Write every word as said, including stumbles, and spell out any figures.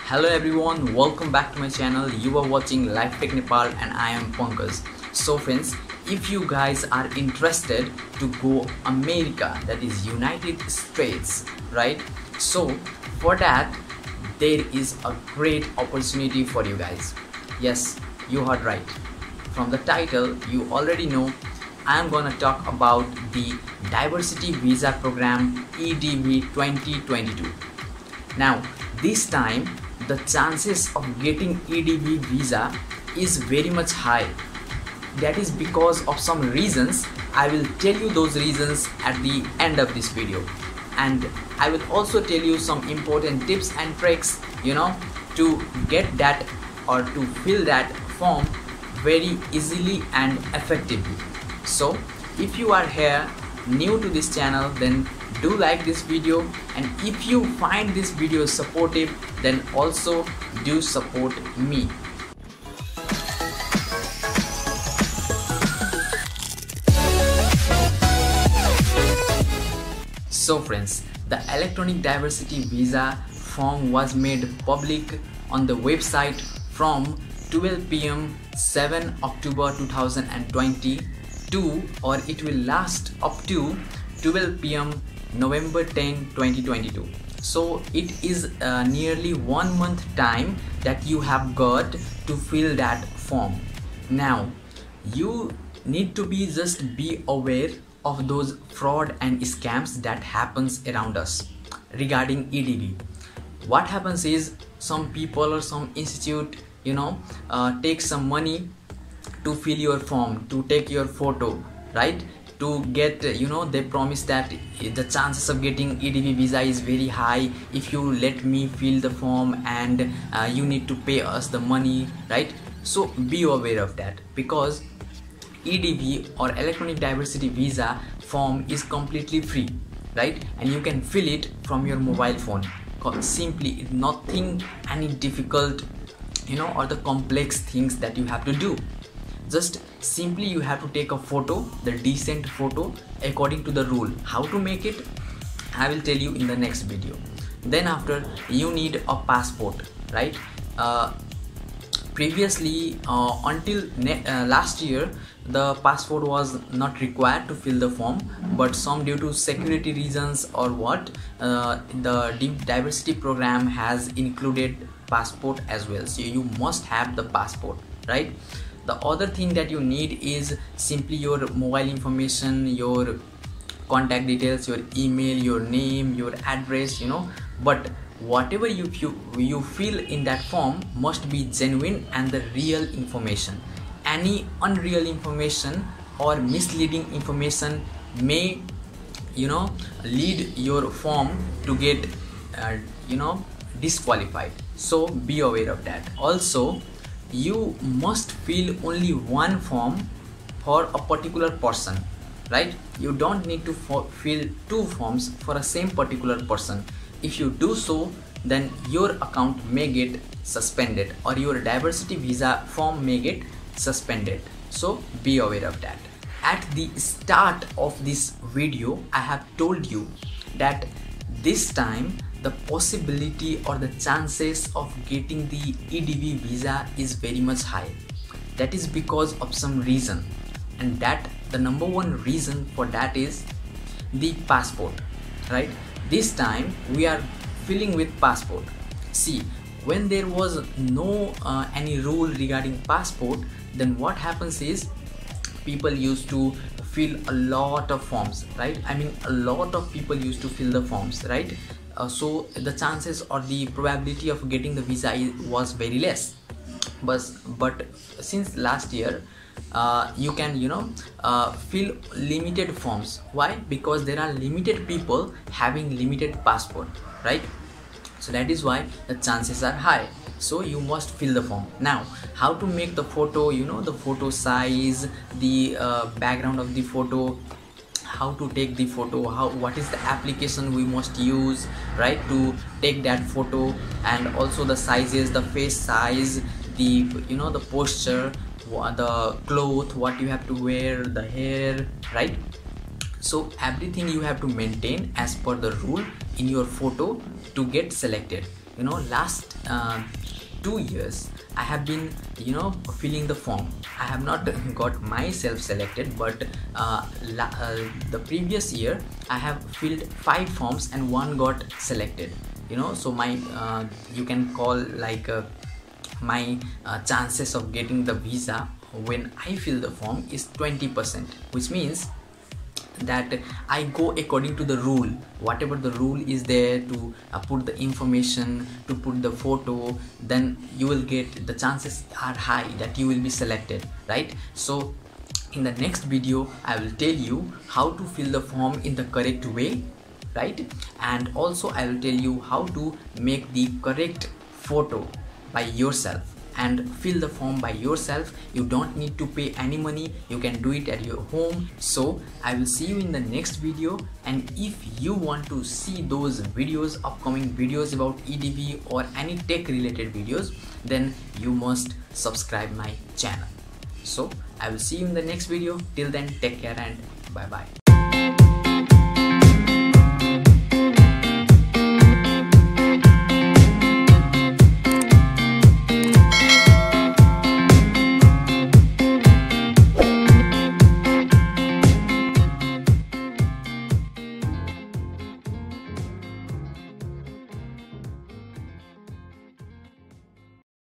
Hello everyone, welcome back to my channel. You are watching Life Tech Nepal and I am Pankaj. So friends, if you guys are interested to go America, that is United States, right? So for that there is a great opportunity for you guys. Yes, you heard right. From the title you already know I am gonna talk about the Diversity Visa Program E D V twenty twenty-two. Now this time the chances of getting E D V visa is very much high. That is because of some reasons. I will tell you those reasons at the end of this video, and I will also tell you some important tips and tricks, you know, to get that or to fill that form very easily and effectively. So if you are here new to this channel, then do like this video, and if you find this video supportive, then also do support me. So friends, the electronic diversity visa form was made public on the website from twelve p m seven October two thousand twenty-two, or it will last up to twelve p m November tenth twenty twenty-two. So it is uh, nearly one month time that you have got to fill that form. Now you need to be just be aware of those fraud and scams that happens around us regarding E D V. What happens is some people or some institute, you know, uh, take some money to fill your form, to take your photo, right? To get, you know, they promise that the chances of getting E D V visa is very high if you let me fill the form, and uh, you need to pay us the money, right? So be aware of that, because E D V or electronic diversity visa form is completely free, right? And you can fill it from your mobile phone. Simply nothing any difficult, you know, or the complex things that you have to do. Just simply you have to take a photo, the decent photo according to the rule. How to make it, I will tell you in the next video. Then after, you need a passport, right? Uh, previously uh, until uh, last year, the passport was not required to fill the form, but some due to security reasons or what, uh, the diversity program has included passport as well. So you must have the passport, right? The other thing that you need is simply your mobile information, your contact details, your email, your name, your address, you know. But whatever you, you, you fill in that form must be genuine and the real information. Any unreal information or misleading information may, you know, lead your form to get, uh, you know, disqualified. So be aware of that. Also, you must fill only one form for a particular person, right? You don't need to fill two forms for a same particular person. If you do so, then your account may get suspended, or your diversity visa form may get suspended. So be aware of that. At the start of this video, I have told you that this time the possibility or the chances of getting the E D V visa is very much high. That is because of some reason, and that the number one reason for that is the passport, right? This time we are filling with passport. See, when there was no uh, any rule regarding passport, then what happens is people used to fill a lot of forms, right? I mean, a lot of people used to fill the forms, right? Uh, so the chances or the probability of getting the visa was very less. But but since last year, uh, you can, you know, uh, fill limited forms. Why? Because there are limited people having limited passport, right? So that is why the chances are high. So you must fill the form. Now, how to make the photo, you know, the photo size, the uh, background of the photo, how to take the photo, how what is the application we must use, right, to take that photo, and also the sizes, the face size, the, you know, the posture, the cloth, what you have to wear, the hair, right? So everything you have to maintain as per the rule in your photo to get selected. you know, last uh, two years I have been, you know, filling the form. I have not got myself selected, but uh, la uh, the previous year I have filled five forms and one got selected, you know. So my uh, you can call like uh, my uh, chances of getting the visa when I fill the form is twenty percent, which means that I go according to the rule. Whatever the rule is there to uh, put the information, to put the photo, then you will get, the chances are high that you will be selected, right? So in the next video I will tell you how to fill the form in the correct way, right? And also I will tell you how to make the correct photo by yourself and fill the form by yourself. You don't need to pay any money, you can do it at your home. So I will see you in the next video, and if you want to see those videos, upcoming videos about E D V or any tech related videos, then you must subscribe my channel. So I will see you in the next video. Till then, take care and bye bye.